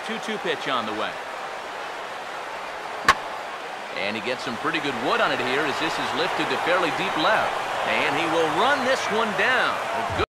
2-2 pitch on the way. And he gets some pretty good wood on it here as this is lifted to fairly deep left. And he will run this one down.